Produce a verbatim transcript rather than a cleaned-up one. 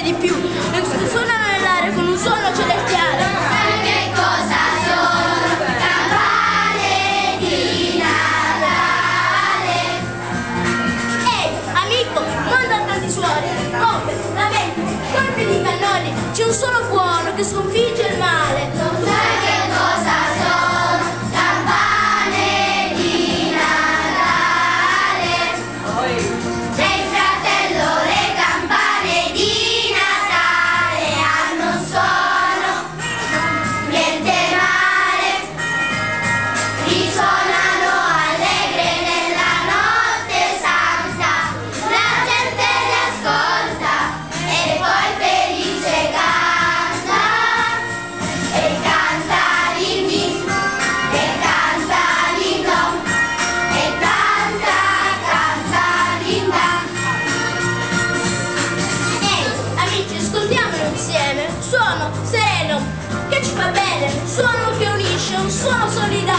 di più, suonano nell'aria con un suono celestiale. Che cosa sono? Campane di Natale. Ehi, amico, non da tanti suoni, bombe, lamenti, colpi di cannoni, c'è un suono buono che sconfigge il male. Sai che cosa sono? Campane di Natale. Ehi fratello, le campane di Natale hanno un suono, niente male. Risuonano allegre nella notte santa, la gente li ascolta e poi felice canta. E canta l'inni, e canta l'inno, e canta, canta l'inna. Ehi, amici, ascoltiamolo insieme, suono sereno, che ci fa bene, suono che unisce, un suono solidale.